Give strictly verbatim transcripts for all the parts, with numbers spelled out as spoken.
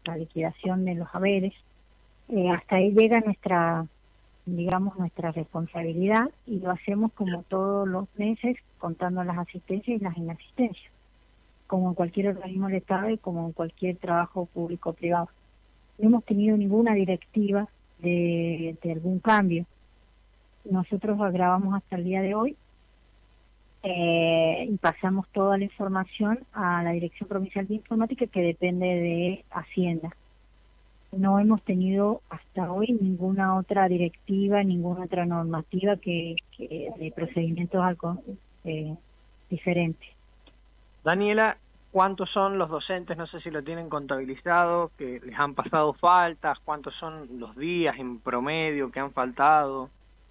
la liquidación de los haberes. Eh, hasta ahí llega nuestra, digamos, nuestra responsabilidad, y lo hacemos como todos los meses, contando las asistencias y las inasistencias, como en cualquier organismo del Estado y como en cualquier trabajo público o privado. No hemos tenido ninguna directiva de, de algún cambio. Nosotros grabamos hasta el día de hoy eh, y pasamos toda la información a la Dirección Provincial de Informática, que depende de Hacienda. No hemos tenido hasta hoy ninguna otra directiva, ninguna otra normativa que, que de procedimientos algo eh, diferentes. Daniela, ¿cuántos son los docentes? No sé si lo tienen contabilizado, que les han pasado faltas, cuántos son los días en promedio que han faltado.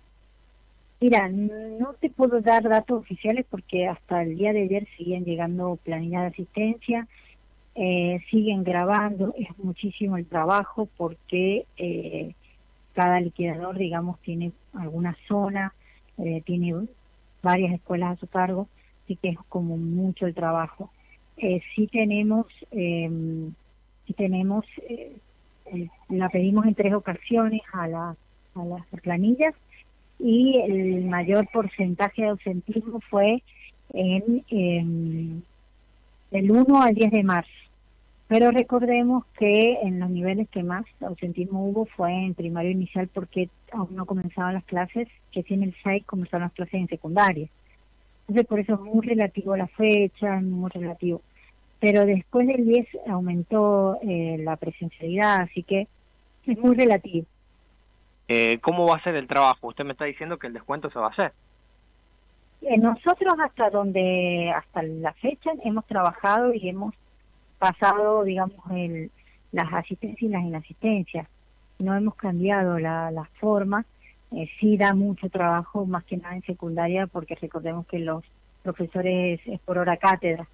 Mira, no te puedo dar datos oficiales porque hasta el día de ayer siguen llegando planillas de asistencia, eh, siguen grabando, es muchísimo el trabajo porque eh, cada liquidador, digamos, tiene alguna zona, eh, tiene varias escuelas a su cargo, así que es como mucho el trabajo. Eh, sí tenemos, eh, sí tenemos, eh, eh, la pedimos en tres ocasiones a, la, a las planillas, y el mayor porcentaje de ausentismo fue en, en del uno al diez de marzo. Pero recordemos que en los niveles que más ausentismo hubo fue en primario inicial, porque aún no comenzaban las clases, que tiene el seis comenzaron las clases en secundaria. Entonces por eso es muy relativo la fecha, muy relativo. Pero después del diez aumentó eh, la presencialidad, así que es muy relativo. Eh, ¿Cómo va a ser el trabajo? Usted me está diciendo que el descuento se va a hacer. Eh, nosotros hasta donde, hasta la fecha, hemos trabajado y hemos pasado, digamos, el, las asistencias y las inasistencias. No hemos cambiado la, la forma. Eh, sí da mucho trabajo, más que nada en secundaria, porque recordemos que los profesores es por hora cátedra.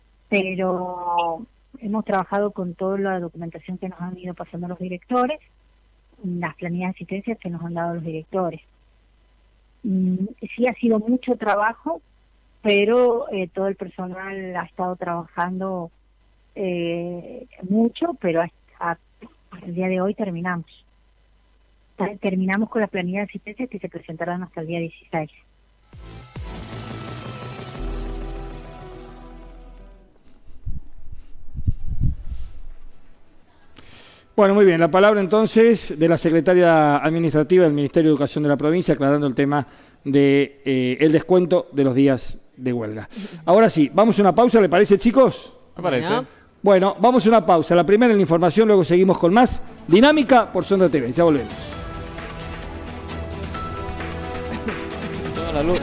Pero hemos trabajado con toda la documentación que nos han ido pasando los directores, las planillas de asistencia que nos han dado los directores. Mm, sí ha sido mucho trabajo, pero eh, todo el personal ha estado trabajando eh, mucho, pero hasta, hasta el día de hoy terminamos. Terminamos con las planillas de asistencia que se presentarán hasta el día dieciséis. Bueno, muy bien. La palabra entonces de la secretaria administrativa del Ministerio de Educación de la provincia, aclarando el tema de eh, el descuento de los días de huelga. Ahora sí, vamos a una pausa, ¿le parece, chicos? Me parece. Bueno, vamos a una pausa. La primera en la información, luego seguimos con más Dinámica por Sonda T V. Ya volvemos. Toda la luz.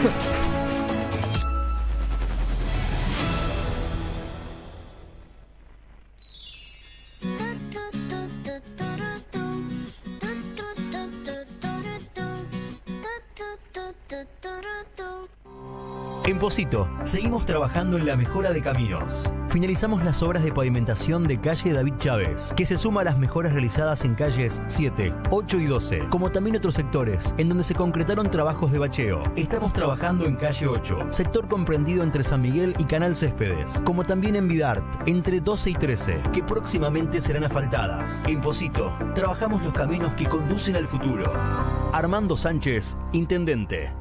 En Pocito, seguimos trabajando en la mejora de caminos. Finalizamos las obras de pavimentación de calle David Chávez, que se suma a las mejoras realizadas en calles siete, ocho y doce, como también otros sectores, en donde se concretaron trabajos de bacheo. Estamos trabajando en calle ocho, sector comprendido entre San Miguel y Canal Céspedes, como también en Vidart, entre doce y trece, que próximamente serán asfaltadas. En Pocito, trabajamos los caminos que conducen al futuro. Armando Sánchez, Intendente.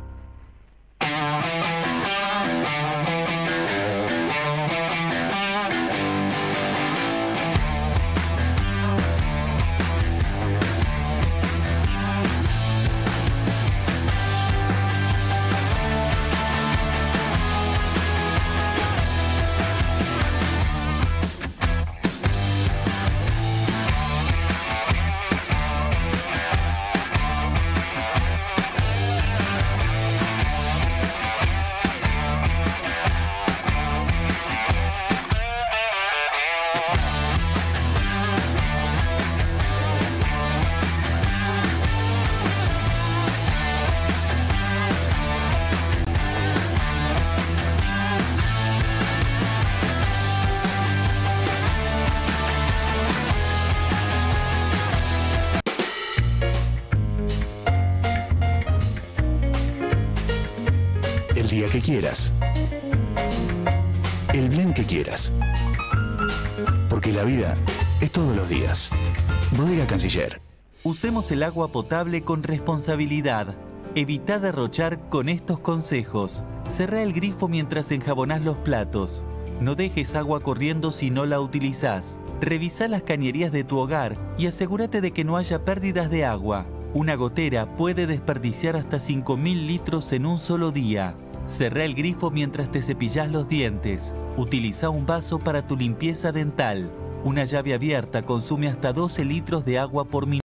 Que quieras, el blend que quieras, porque la vida es todos los días. Bodega Canciller. Usemos el agua potable con responsabilidad. Evita derrochar con estos consejos. Cerrá el grifo mientras enjabonás los platos. No dejes agua corriendo si no la utilizás. Revisá las cañerías de tu hogar y asegúrate de que no haya pérdidas de agua. Una gotera puede desperdiciar hasta cinco mil litros en un solo día. Cerrá el grifo mientras te cepillás los dientes. Utiliza un vaso para tu limpieza dental. Una llave abierta consume hasta doce litros de agua por minuto.